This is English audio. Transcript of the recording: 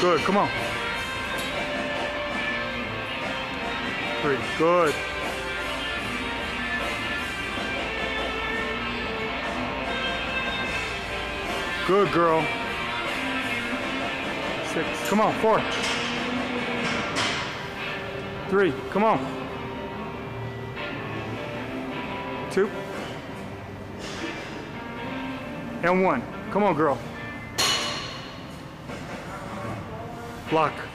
Good, come on. 3, good. Good girl. 6, come on, 4. 3, come on. 2. And 1. Come on, girl. Block.